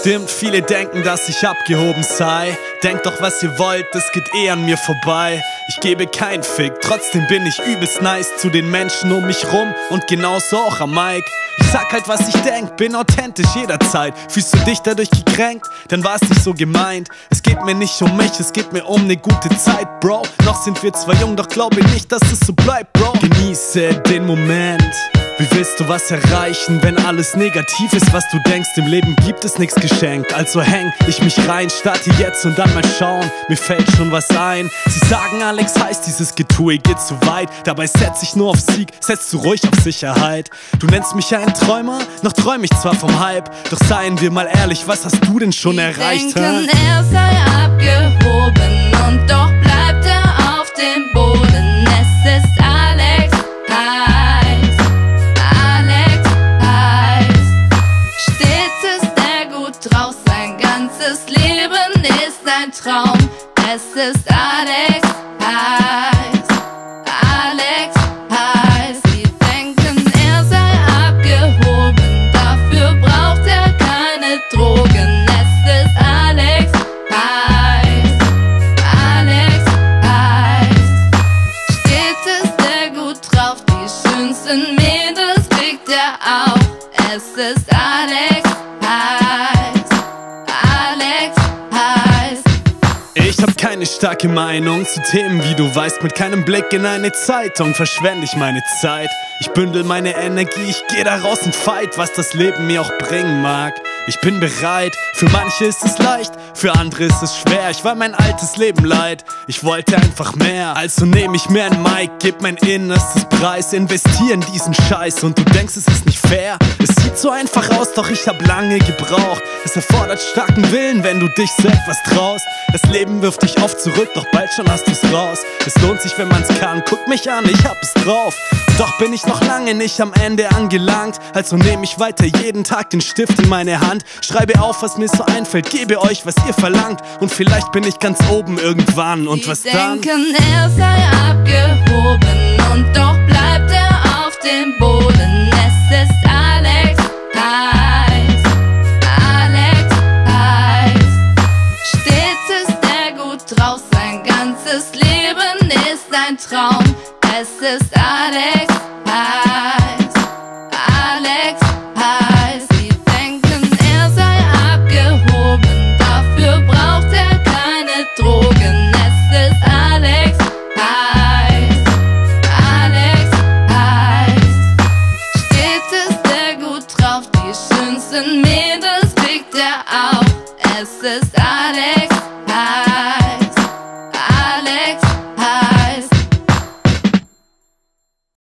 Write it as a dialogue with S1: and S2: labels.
S1: Stimmt, viele denken, dass ich abgehoben sei. Denkt doch, was ihr wollt, das geht eh an mir vorbei. Ich gebe keinen Fick, trotzdem bin ich übelst nice zu den Menschen um mich rum und genauso auch am Mic. Ich sag halt, was ich denk, bin authentisch jederzeit. Fühlst du dich dadurch gekränkt? Dann war's nicht so gemeint. Es geht mir nicht um mich, es geht mir um ne gute Zeit, Bro. Noch sind wir zwar jung, doch glaube nicht, dass es so bleibt, Bro. Genieße den Moment. Wie willst du was erreichen, wenn alles negativ ist, was du denkst? Im Leben gibt es nichts geschenkt. Also häng ich mich rein, starte jetzt und dann mal schauen. Mir fällt schon was ein. Sie sagen, Alex heißt dieses Getue geht zu weit. Dabei setz ich nur auf Sieg, setzt du ruhig auf Sicherheit. Du nennst mich einen Träumer, noch träum ich zwar vom Hype. Doch seien wir mal ehrlich, was hast du denn schon erreicht?
S2: Denken, er sei abgehoben und doch bleibt er auf dem Boden. Es ist Alex heiß, Alex heiß. Stets ist er gut drauf, sein ganzes Leben ist ein Traum. Es ist Alex heiß, Alex heiß. Sie denken, er sei abgehoben, dafür braucht er keine Drogen. Es ist Alex heiß, Alex heiß. Stets ist er gut drauf, die schönsten Mädels kriegt er auch. Es ist Alex heiß, Alex heiß.
S1: Ich hab keine starke Meinung zu Themen, wie du weißt. Mit keinem Blick in eine Zeitung verschwende ich meine Zeit. Ich bündel meine Energie, ich geh da raus und fight, was das Leben mir auch bringen mag. Ich bin bereit, für manche ist es leicht, für andere ist es schwer. Ich war mein altes Leben leid, ich wollte einfach mehr. Also nehm ich mir ein Mic, geb mein Innerstes preis, investier in diesen Scheiß und du denkst, es ist nicht fair. Es sieht so einfach aus, doch ich hab lange gebraucht. Es erfordert starken Willen, wenn du dich so etwas traust. Das Leben wirft dich oft zurück, doch bald schon hast du's raus. Es lohnt sich, wenn man's kann, guck mich an, ich hab es drauf. Doch bin ich noch lange nicht am Ende angelangt. Also nehm ich weiter jeden Tag den Stift in meine Hand. Schreibe auf, was mir so einfällt, gebe euch, was ihr verlangt. Und vielleicht bin ich ganz oben irgendwann. Und was dann?
S2: Sie denken, er sei abgehoben und doch bleibt er auf dem Boden.